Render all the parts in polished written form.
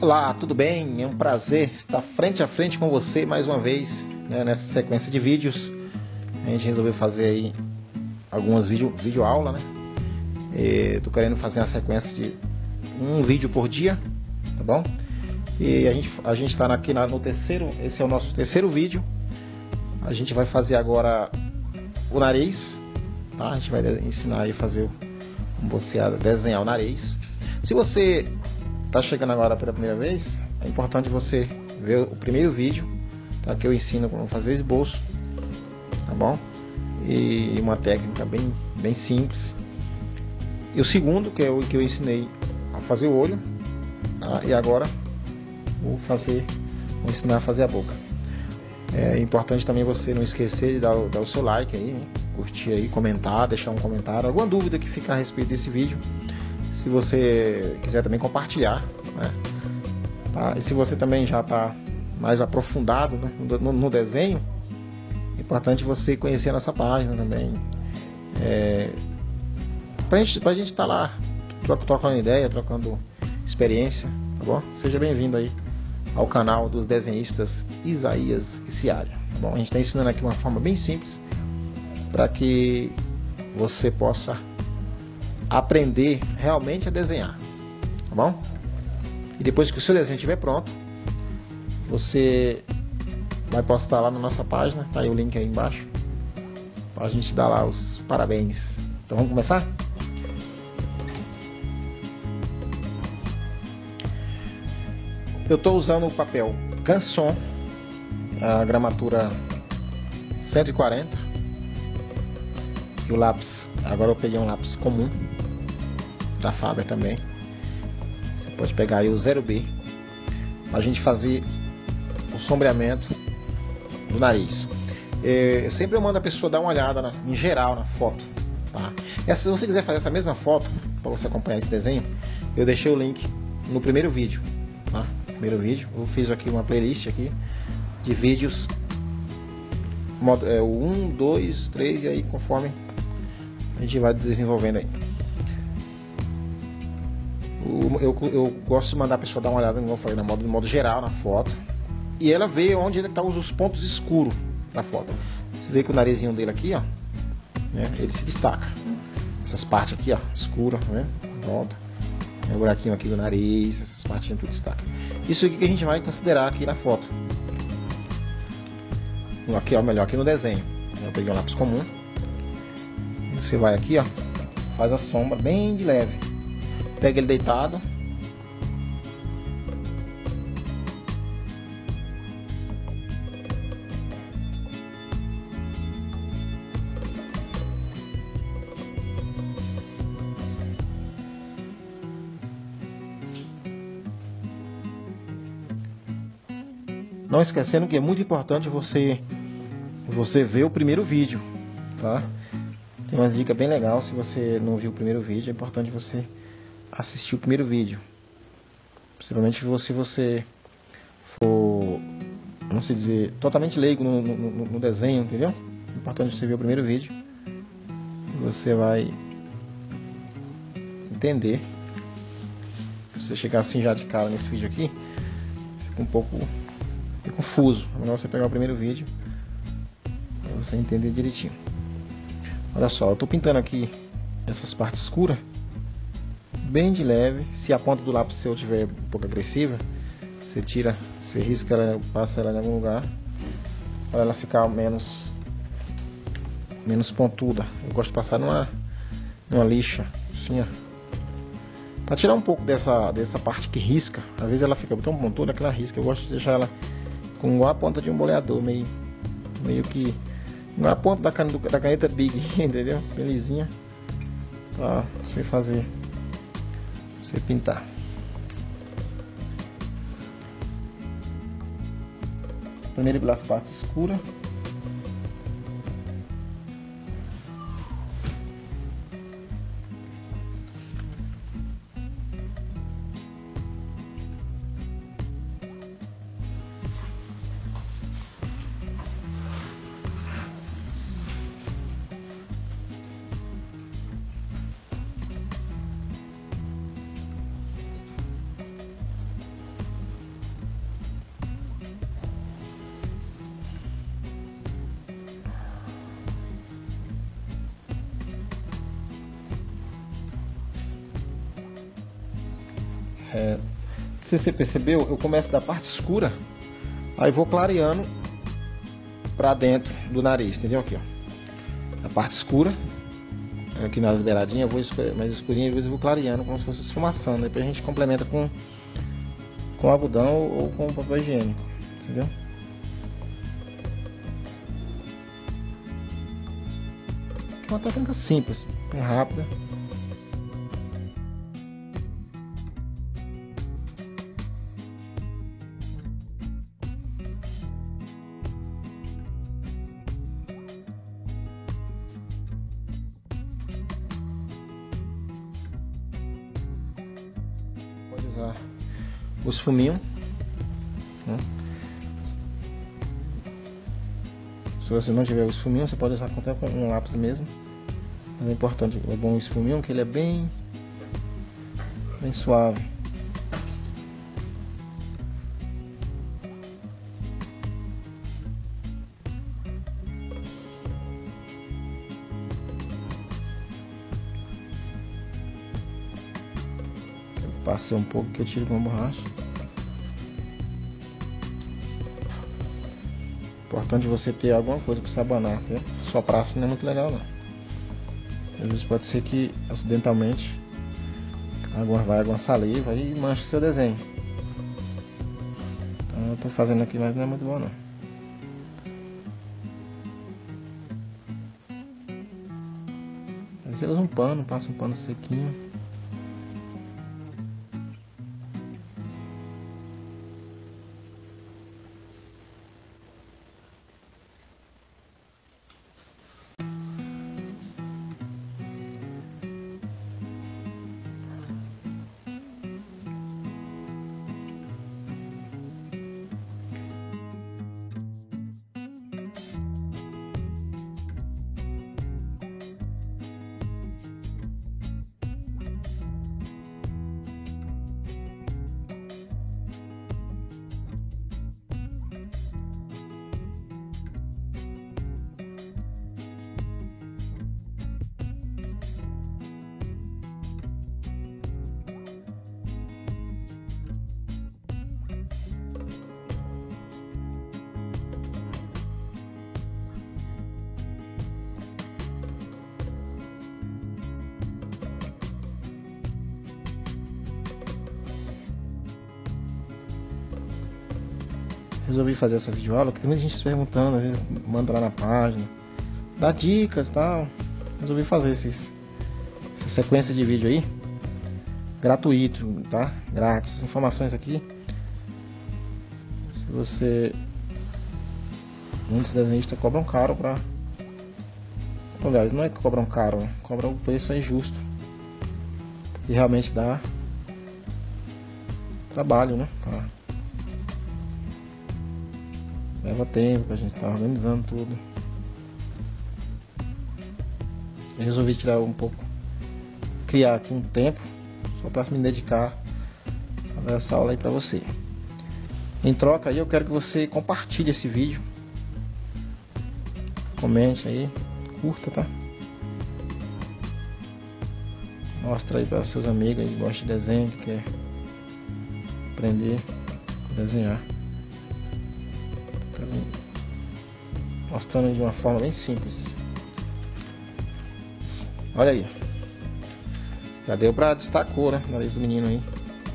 Olá, tudo bem? É um prazer estar frente a frente com você mais uma vez, né, nessa sequência de vídeos. A gente resolveu fazer aí algumas vídeo aula, né? Tô querendo fazer uma sequência de um vídeo por dia, tá bom? E a gente está aqui no terceiro, esse é o nosso terceiro vídeo. A gente vai fazer agora o nariz, tá? A gente vai ensinar aí a fazer como você desenhar o nariz. Se você está chegando agora pela primeira vez, é importante você ver o primeiro vídeo, tá? Que eu ensino como fazer o esboço, tá bom? E uma técnica bem simples. E o segundo, que é o que eu ensinei a fazer o olho, tá? E agora vou ensinar a fazer a boca. É importante também você não esquecer de dar o seu like aí, né? Curtir aí, comentar, deixar um comentário, alguma dúvida que ficar a respeito desse vídeo. Se você quiser também compartilhar, né? Tá? E se você também já está mais aprofundado, né, no desenho, é importante você conhecer a nossa página também. Pra gente estar lá trocando ideia, trocando experiência, tá bom? Seja bem-vindo aí ao canal dos desenhistas Isaías e Ciária, tá bom? A gente está ensinando aqui uma forma bem simples para que você possa aprender realmente a desenhar, tá bom? E depois que o seu desenho estiver pronto, você vai postar lá na nossa página, tá aí o link aí embaixo, para a gente dar lá os parabéns. Então vamos começar? Eu estou usando o papel Canson, a gramatura 140, e o lápis, agora eu peguei um lápis comum da Faber também. Você pode pegar aí o 0B para a gente fazer o sombreamento do nariz. Eu sempre mando a pessoa dar uma olhada em geral na foto, tá? Se você quiser fazer essa mesma foto para você acompanhar esse desenho, eu deixei o link no primeiro vídeo, tá? Primeiro vídeo, eu fiz aqui uma playlist aqui de vídeos, o 1, 2, 3 e aí conforme a gente vai desenvolvendo aí. Eu gosto de mandar a pessoa dar uma olhada no modo geral na foto e ela vê onde estão os pontos escuros da foto. Você vê que o narizinho dele aqui, ó, né, ele se destaca. Essas partes aqui, ó, escura, né? Volta. Tem o buraquinho aqui do nariz, essas partinhas tudo destaca. Isso aqui que a gente vai considerar aqui na foto. Aqui, ó, melhor aqui no desenho. Eu peguei um lápis comum. Você vai aqui, ó, faz a sombra bem de leve. Pega ele deitado. Não esquecendo que é muito importante você ver o primeiro vídeo, tá? Tem uma dica bem legal, se você não viu o primeiro vídeo, é importante você assistir o primeiro vídeo. Principalmente se você for, vamos dizer, totalmente leigo no desenho, entendeu? É importante você ver o primeiro vídeo. Você vai entender. Se você chegar assim já de cara nesse vídeo aqui, fica um pouco confuso. É melhor você pegar o primeiro vídeo para você entender direitinho. Olha só, eu estou pintando aqui essas partes escuras bem de leve. Se a ponta do lápis seu estiver um pouco agressiva, você tira, você risca ela, passa ela em algum lugar para ela ficar menos pontuda. Eu gosto de passar numa lixa assim, ó, para tirar um pouco dessa parte que risca. Às vezes ela fica tão pontuda que ela risca. Eu gosto de deixar ela com a ponta de um boleador, meio que não é a ponta da caneta Big, entendeu? Bem lisinha, pra você pintar. Primeiro pelas partes escuras. Se você percebeu, eu começo da parte escura, aí vou clareando pra dentro do nariz, entendeu? Aqui, ó, a parte escura, aqui nas beiradinhas, eu vou mais escurinha, às vezes eu vou clareando como se fosse esfumaçando. Depois a gente complementa com algodão ou com papel higiênico, entendeu? Uma técnica simples, bem rápida. Pode usar o esfuminho, né? Se você não tiver o esfuminho, você pode usar até com um lápis mesmo. Mas é importante, é bom o esfuminho, que ele é bem suave. Eu passei um pouco que eu tiro com a borracha. Importante você ter alguma coisa para sabonar, tá? Só praça não é muito legal não. Às vezes pode ser que acidentalmente vai alguma saliva e manche seu desenho. Então eu tô fazendo aqui, mas não é muito bom não. Às vezes eu uso um pano, passo um pano sequinho. Resolvi fazer essa videoaula, porque tem muita gente se perguntando, às vezes manda lá na página, dá dicas e tal. Resolvi fazer essa sequência de vídeo aí, gratuito, tá? Grátis. Informações aqui. Se você... Muitos desenhistas cobram caro pra... Aliás, não é que cobram caro, cobram o preço aí justo. E realmente dá trabalho, né? Leva tempo pra gente estar organizando tudo. Eu resolvi tirar um pouco, criar aqui um tempo só para me dedicar a dar essa aula aí pra você. Em troca aí eu quero que você compartilhe esse vídeo, comente aí, curta, tá? Mostra aí para seus amigos que gostam de desenho, que quer aprender a desenhar. Mostrando de uma forma bem simples. Olha aí, já deu pra destacar, né, o nariz do menino aí.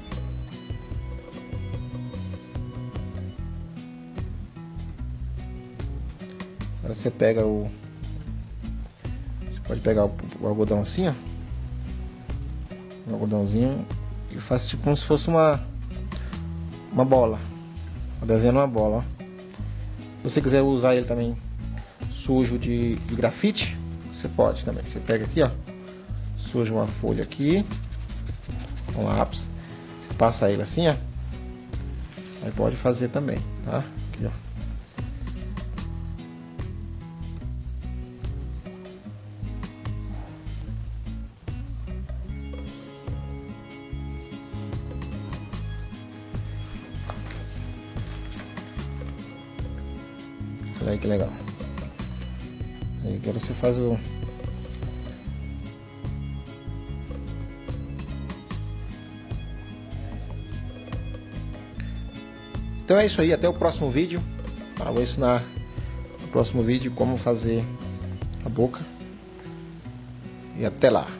Agora você pega você pode pegar o algodão assim, ó, um algodãozinho, e faz tipo como se fosse uma bola, desenhando uma bola, ó. Se você quiser usar ele também sujo de grafite, você pode também. Você pega aqui, ó, suja uma folha aqui com lápis, você passa ele assim, ó, aí pode fazer também, tá? Aqui, ó. Olha aí que legal. Aí agora você faz o... Então é isso aí, até o próximo vídeo. Eu vou ensinar no próximo vídeo como fazer a boca. E até lá.